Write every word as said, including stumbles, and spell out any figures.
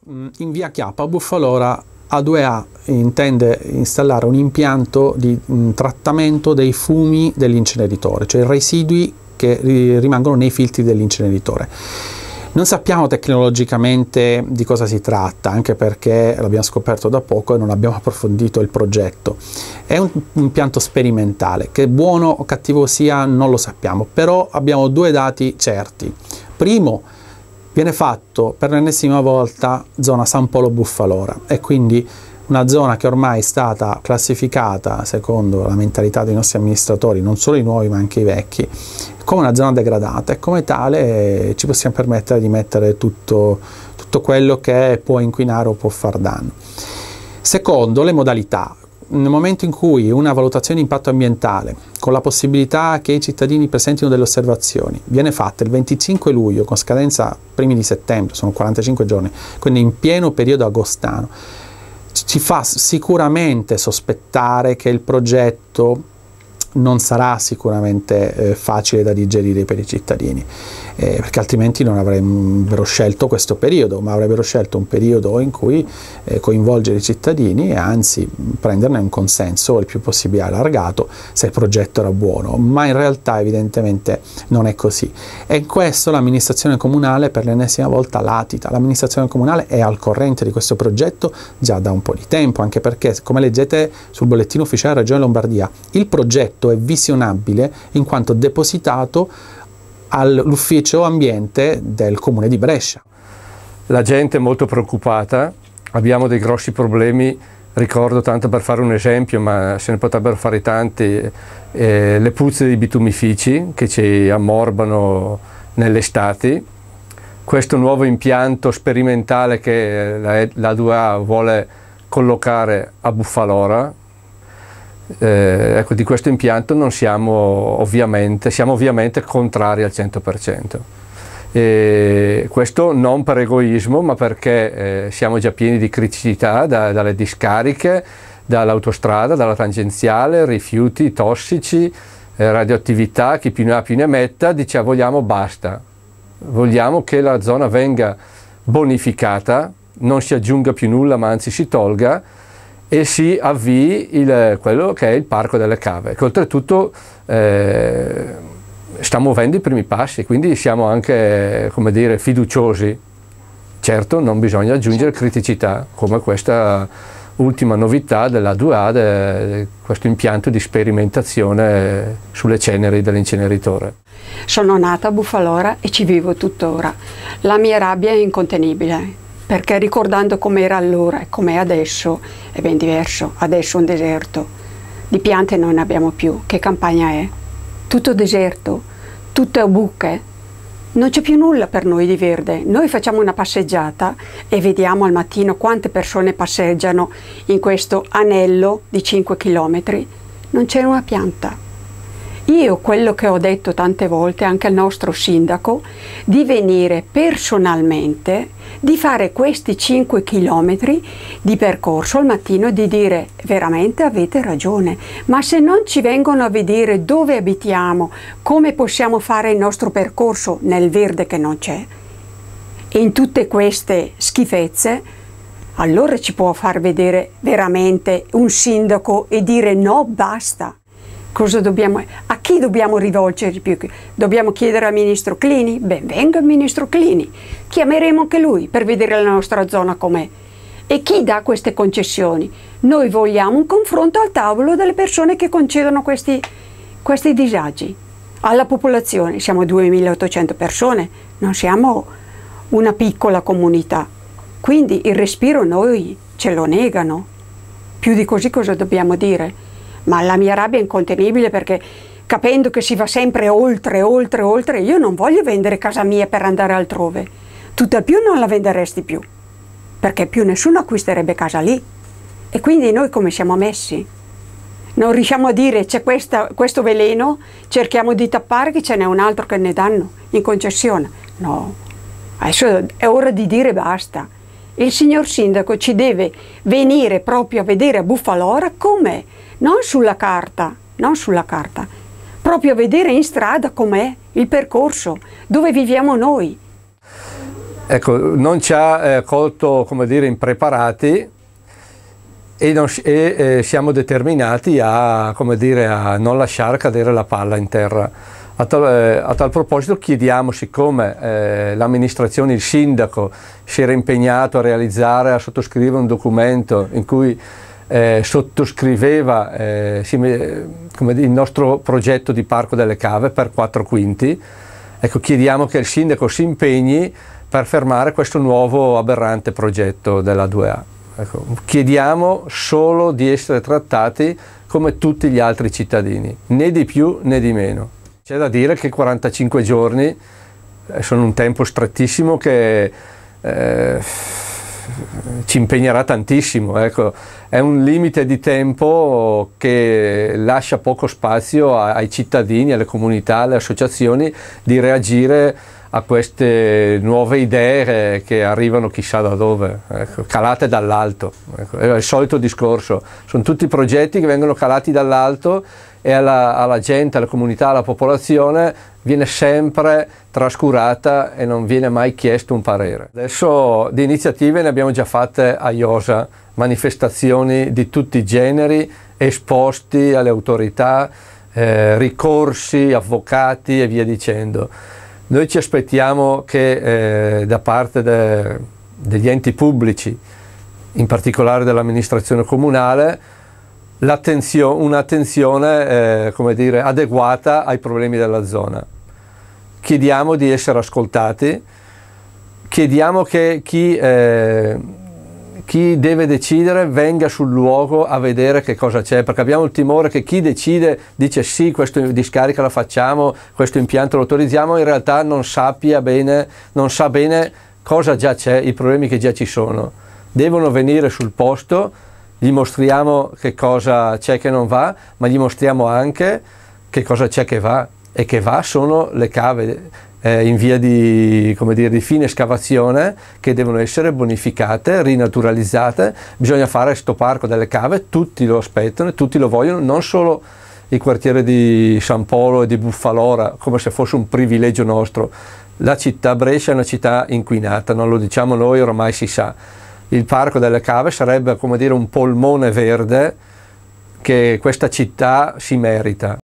In via Chiappa, Buffalora A due A intende installare un impianto di mh, trattamento dei fumi dell'inceneritore, cioè i residui che ri rimangono nei filtri dell'inceneritore. Non sappiamo tecnologicamente di cosa si tratta, anche perché l'abbiamo scoperto da poco e non abbiamo approfondito il progetto. È un impianto sperimentale, che buono o cattivo sia non lo sappiamo, però abbiamo due dati certi. Primo, viene fatto per l'ennesima volta zona San Polo Buffalora, e quindi una zona che ormai è stata classificata, secondo la mentalità dei nostri amministratori, non solo i nuovi ma anche i vecchi, come una zona degradata, e come tale ci possiamo permettere di mettere tutto, tutto quello che può inquinare o può far danno. Secondo, le modalità. Nel momento in cui una valutazione di impatto ambientale, con la possibilità che i cittadini presentino delle osservazioni, viene fatta il venticinque luglio con scadenza primi di settembre, sono quarantacinque giorni, quindi in pieno periodo agostano, ci fa sicuramente sospettare che il progetto non sarà sicuramente eh, facile da digerire per i cittadini, eh, perché altrimenti non avrebbero scelto questo periodo, ma avrebbero scelto un periodo in cui eh, coinvolgere i cittadini e anzi prenderne un consenso il più possibile allargato se il progetto era buono, ma in realtà evidentemente non è così, e in questo l'amministrazione comunale per l'ennesima volta latita. L'amministrazione comunale è al corrente di questo progetto già da un po' di tempo, anche perché, come leggete sul bollettino ufficiale della Regione Lombardia, il progetto è visionabile in quanto depositato all'ufficio ambiente del comune di Brescia. La gente è molto preoccupata, abbiamo dei grossi problemi, ricordo, tanto per fare un esempio, ma se ne potrebbero fare tanti, eh, le puzze di bitumifici che ci ammorbano nelle estati. Questo nuovo impianto sperimentale che la, la A due A vuole collocare a Buffalora, Eh, ecco, di questo impianto non siamo ovviamente, siamo ovviamente contrari al cento per cento. E questo non per egoismo, ma perché eh, siamo già pieni di criticità da, dalle discariche, dall'autostrada, dalla tangenziale, rifiuti tossici, eh, radioattività, chi più ne ha più ne metta. Diciamo vogliamo basta, vogliamo che la zona venga bonificata, non si aggiunga più nulla ma anzi si tolga, e si avvii il, quello che è il Parco delle Cave, che oltretutto eh, sta muovendo i primi passi, quindi siamo anche, come dire, fiduciosi. Certo, non bisogna aggiungere criticità, come questa ultima novità della A due A, de, questo impianto di sperimentazione sulle ceneri dell'inceneritore. Sono nata a Buffalora e ci vivo tuttora. La mia rabbia è incontenibile, perché ricordando com'era allora e com'è adesso è ben diverso. Adesso è un deserto, di piante non ne abbiamo più, che campagna è? Tutto deserto, tutto buche, non c'è più nulla per noi di verde. Noi facciamo una passeggiata e vediamo al mattino quante persone passeggiano in questo anello di cinque chilometri, non c'è una pianta. Io quello che ho detto tante volte anche al nostro sindaco, di venire personalmente, di fare questi cinque chilometri di percorso al mattino e di dire veramente avete ragione, ma se non ci vengono a vedere dove abitiamo, come possiamo fare il nostro percorso nel verde che non c'è, in tutte queste schifezze, allora ci può far vedere veramente un sindaco e dire no, basta. Cosa dobbiamo, a chi dobbiamo rivolgerci più? Dobbiamo chiedere al ministro Clini? Ben venga il ministro Clini, chiameremo anche lui per vedere la nostra zona com'è. E chi dà queste concessioni? Noi vogliamo un confronto al tavolo delle persone che concedono questi, questi disagi alla popolazione. Siamo duemilaottocento persone, non siamo una piccola comunità, quindi il respiro noi ce lo negano. Più di così cosa dobbiamo dire? Ma la mia rabbia è incontenibile, perché capendo che si va sempre oltre, oltre, oltre, io non voglio vendere casa mia per andare altrove. Tutt'al più non la venderesti più, perché più nessuno acquisterebbe casa lì. E quindi noi come siamo messi? Non riusciamo a dire c'è questo veleno, cerchiamo di tappare che ce n'è un altro che ne danno in concessione. No, adesso è ora di dire basta. Il signor sindaco ci deve venire proprio a vedere a Buffalora com'è. Non sulla carta, non sulla carta, proprio a vedere in strada com'è il percorso, dove viviamo noi. ecco, non ci ha eh, colto, come dire, impreparati e, non, e eh, siamo determinati a, come dire, a non lasciare cadere la palla in terra. A tal, eh, a tal proposito chiediamo, siccome eh, l'amministrazione, il sindaco si era impegnato a realizzare, a sottoscrivere un documento in cui eh, sottoscriveva eh, si, come dire, il nostro progetto di Parco delle Cave per quattro quinti, ecco, chiediamo che il sindaco si impegni per fermare questo nuovo aberrante progetto della due A. Ecco, chiediamo solo di essere trattati come tutti gli altri cittadini, né di più né di meno. C'è da dire che quarantacinque giorni sono un tempo strettissimo che eh, ci impegnerà tantissimo. Ecco, è un limite di tempo che lascia poco spazio ai cittadini, alle comunità, alle associazioni di reagire a queste nuove idee che arrivano chissà da dove, ecco, calate dall'alto. Ecco, è il solito discorso, sono tutti progetti che vengono calati dall'alto e alla, alla gente, alla comunità, alla popolazione viene sempre trascurata e non viene mai chiesto un parere. Adesso di iniziative ne abbiamo già fatte a Iosa, manifestazioni di tutti i generi, esposti alle autorità, eh, ricorsi, avvocati e via dicendo. Noi ci aspettiamo che eh, da parte de, degli enti pubblici, in particolare dell'amministrazione comunale, un'attenzione eh, come dire, adeguata ai problemi della zona. Chiediamo di essere ascoltati, chiediamo che chi, eh, chi deve decidere venga sul luogo a vedere che cosa c'è, perché abbiamo il timore che chi decide dice sì, questa discarica la facciamo, questo impianto lo autorizziamo, in realtà non sappia bene, non sa bene cosa già c'è, i problemi che già ci sono. Devono venire sul posto, gli mostriamo che cosa c'è che non va, ma gli mostriamo anche che cosa c'è che va, e che va sono le cave eh, in via di, come dire, di fine escavazione, che devono essere bonificate, rinaturalizzate. Bisogna fare sto parco delle cave, tutti lo aspettano, tutti lo vogliono, non solo il quartiere di San Polo e di Buffalora, come se fosse un privilegio nostro. La città Brescia è una città inquinata, non lo diciamo noi, ormai si sa. Il Parco delle Cave sarebbe, come dire, un polmone verde che questa città si merita.